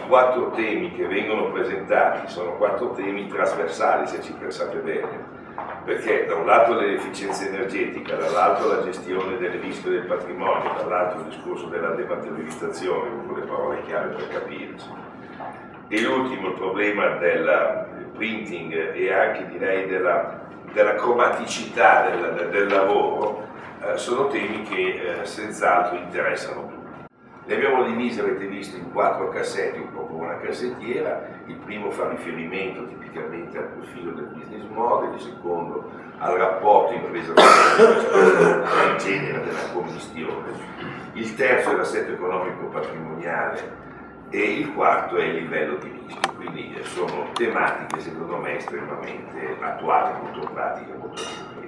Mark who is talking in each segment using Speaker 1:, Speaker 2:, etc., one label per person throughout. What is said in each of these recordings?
Speaker 1: quattro temi che vengono presentati sono quattro temi trasversali, se ci pensate bene, perché da un lato l'efficienza energetica, dall'altro la gestione del rischio del patrimonio, dall'altro il discorso della dematerializzazione, con le parole chiave per capirci, e l'ultimo il problema del printing e anche direi della cromaticità del lavoro, sono temi che senz'altro interessano tutti. Le abbiamo divise, avete visto, in quattro cassetti, un po' come una cassettiera. Il primo fa riferimento tipicamente al profilo del business model, il secondo al rapporto impresa-in genere della commistione, il terzo è l'assetto economico patrimoniale e il quarto è il livello di rischio. Quindi sono tematiche secondo me estremamente attuali, molto pratiche, molto concrete.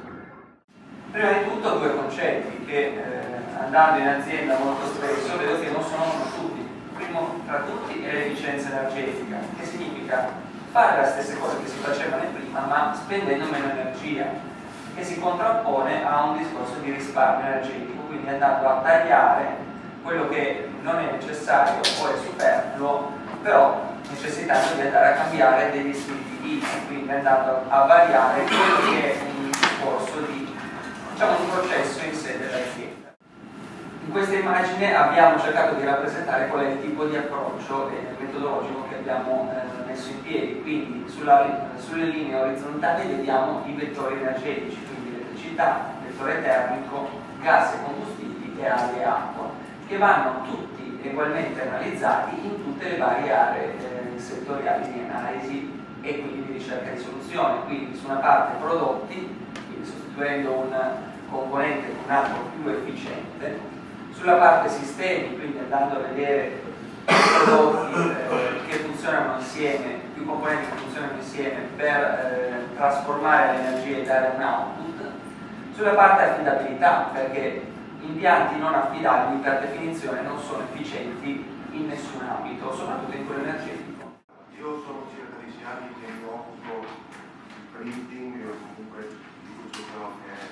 Speaker 2: Prima di tutto due concetti che andando in azienda molto spesso vedo che non sono conosciuti. Il primo tra tutti è l'efficienza energetica, che significa fare le stesse cose che si facevano prima ma spendendo meno energia, che si contrappone a un discorso di risparmio energetico, quindi andando a tagliare quello che non è necessario o è superfluo, però necessitando di andare a cambiare degli stili di vita, quindi andando a variare quello che è un discorso di, diciamo, un processo in sé dell'azienda. In questa immagine abbiamo cercato di rappresentare qual è il tipo di approccio metodologico che abbiamo messo in piedi, quindi sulle linee orizzontali vediamo i vettori energetici, quindi elettricità, vettore termico, gas e combustibili e aria e acqua, che vanno tutti ugualmente analizzati in tutte le varie aree settoriali di analisi e quindi di ricerca di soluzione. Quindi su una parte prodotti, quindi sostituendo un componente con un altro più efficiente, sulla parte sistemi, quindi andando a vedere prodotti che funzionano insieme, più componenti che funzionano insieme per trasformare l'energia e dare un output, sulla parte affidabilità, perché impianti non affidabili per definizione non sono efficienti in nessun ambito, soprattutto in quello energetico.
Speaker 3: Io sono circa 10 anni che mi occupo di printing o comunque di tutto ciò che è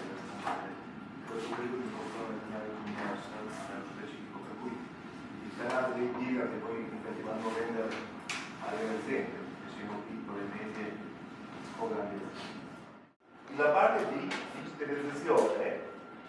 Speaker 3: questo periodo mi occupo di commercial nello specifico, per cui il canale dei dealer che poi infatti vanno a vendere alle aziende, che siano piccole, medie o grandi aziende. La parte di digitalizzazione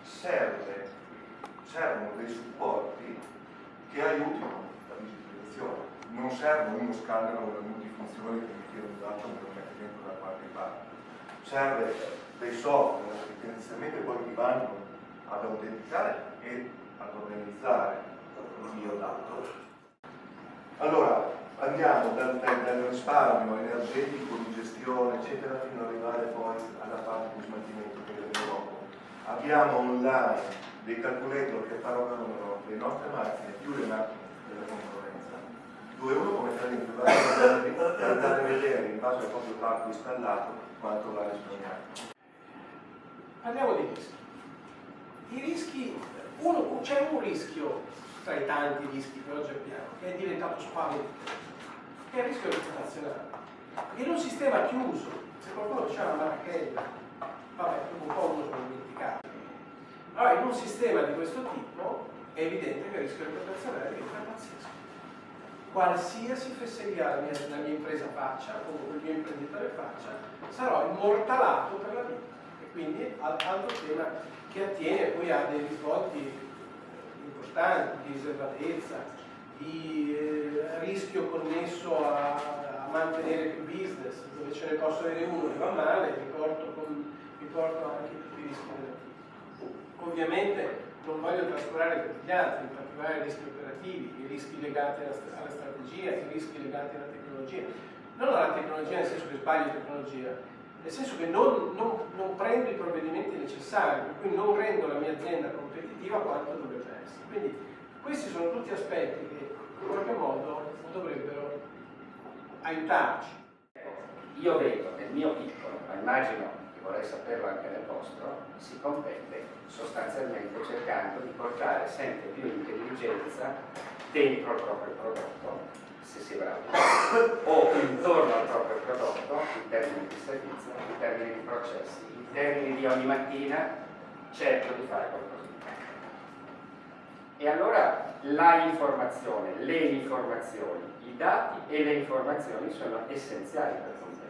Speaker 3: servono dei supporti che aiutino la digitalizzazione. Non serve uno scanner o una multifunzione che mi tira un dato e me lo mette dentro da qualche parte. Serve dei software che tendenzialmente poi ti vanno ad autenticare e ad organizzare il mio dato. Allora, andiamo dal risparmio energetico, di gestione, eccetera, fino ad arrivare poi alla parte di smaltimento che vedremo dopo. Abbiamo online dei calcolator che paragonano le nostre macchine più le macchine della concorrenza, dove uno può mettere dentro vari modelli per andare a vedere in base al proprio parco installato quanto va risparmiato.
Speaker 4: Parliamo dei rischi. I rischi, c'è un rischio tra i tanti rischi che oggi abbiamo, che è diventato spaventevole, che è il rischio reputazionale. In un sistema chiuso, se qualcuno c'è una marachella, vabbè, dopo un po' uno se lo dimenticava. Allora, in un sistema di questo tipo è evidente che il rischio reputazionale diventa pazzesco. Qualsiasi fesseria la mia impresa faccia, o il mio imprenditore faccia, sarò immortalato per la vita. E quindi altro tema che attiene poi a dei risvolti importanti di riservatezza, di rischio connesso a mantenere il business, dove ce ne posso avere uno che va male, mi porto anche tutti i rischi negativi. Ovviamente non voglio trascurare tutti gli altri, in particolare i rischi operativi, i rischi legati alla strategia, i rischi legati alla tecnologia. Non alla tecnologia nel senso che sbaglio tecnologia, nel senso che non prendo i provvedimenti necessari, per cui non rendo la mia azienda competitiva quanto dovrebbe essere. Quindi questi sono tutti aspetti che in qualche modo dovrebbero aiutarci.
Speaker 5: Io vedo nel mio piccolo, ma immagino che vorrei saperlo anche nel vostro, si compete sostanzialmente cercando di portare sempre più intelligenza dentro il proprio prodotto, se si è bravi, o intorno al proprio prodotto, in termini di servizio, in termini di processi, in termini di ogni mattina cerco di fare qualcosa di E allora la informazione, le informazioni, i dati e le informazioni sono essenziali per comunicare.